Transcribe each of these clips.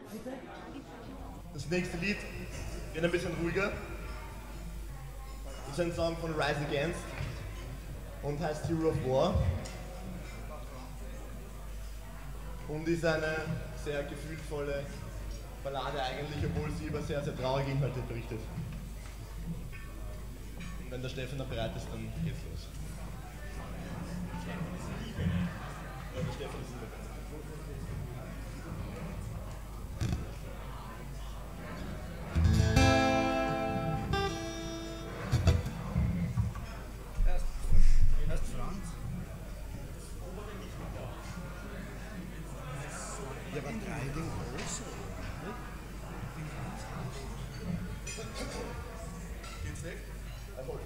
Das nächste Lied wird ein bisschen ruhiger. Das ist ein Song von Rise Against und heißt Hero of War. Und ist eine sehr gefühlvolle Ballade eigentlich, obwohl sie über sehr, sehr traurige Inhalte berichtet. Und wenn der Stefan noch bereit ist, dann geht's los. Ja, der Stefan ist bereit. Erst Franz. Ja, aber 3 den großen. Geht's weg? Erfolg.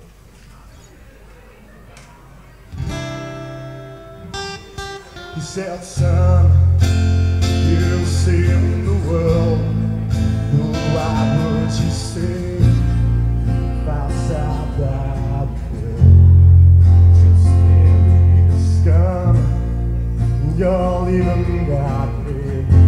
He said, son, you'll see in the world. Why would you say outside that just scary as scum? You'll even got me.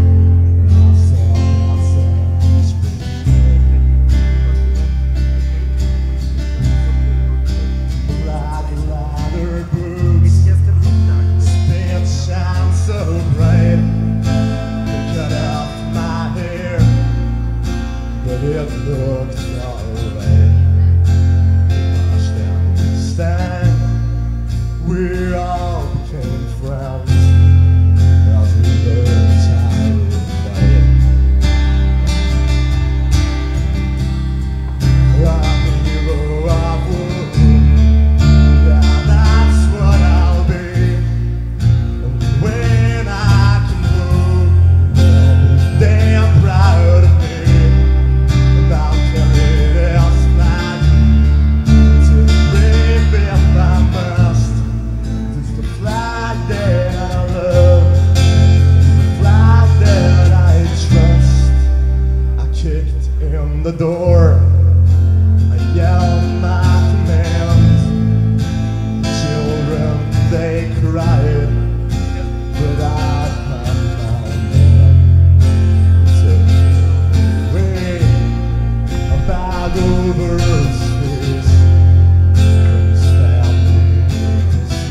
It looks alright. Must understand we all became friends as we learned how to fight. I'm a hero of war. Yeah, that's what I'll be. And when I can move, they'll be damn proud of me. The door, I yelled my commands. Children, they cried, but I found my man. Took away a bag over his face, his family, his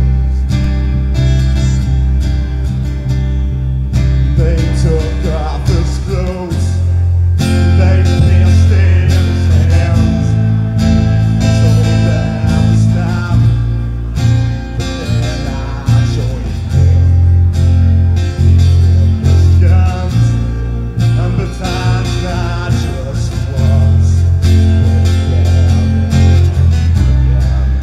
friends. They took off his clothes. They pierced in his hands. I told them to stop, but then I joined them. He took his guns and batons, not just once, but again and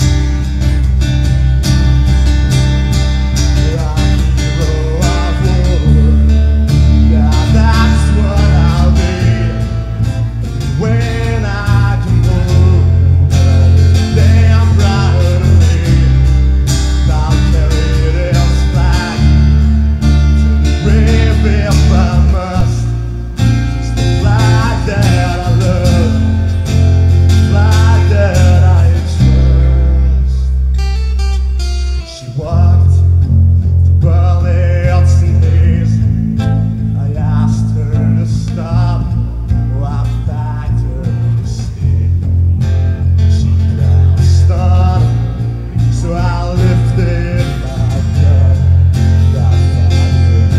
again. I'm a hero of war. Yeah, that's what I'll be. When I can move, damn proud of me. I'll carry this flag to the grave if I must. It's the flag that I love, the flag that I trust. She walked through bullets and haze. I asked her to stop. I begged her to stay. She got stunned, so I lifted my gun. Got fired.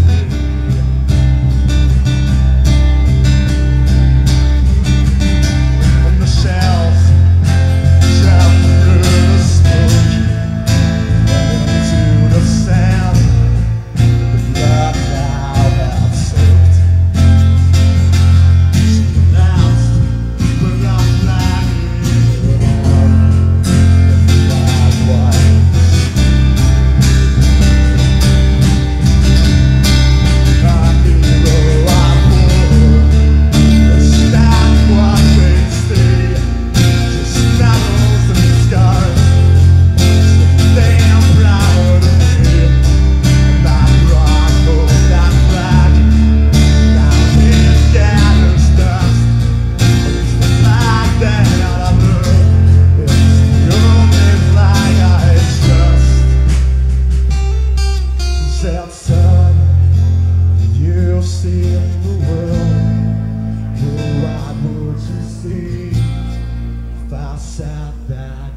And the shells shot through the smoke and into the sand. The blood cloud had soaked. Son, you still see in the world? What would you see if I sat back?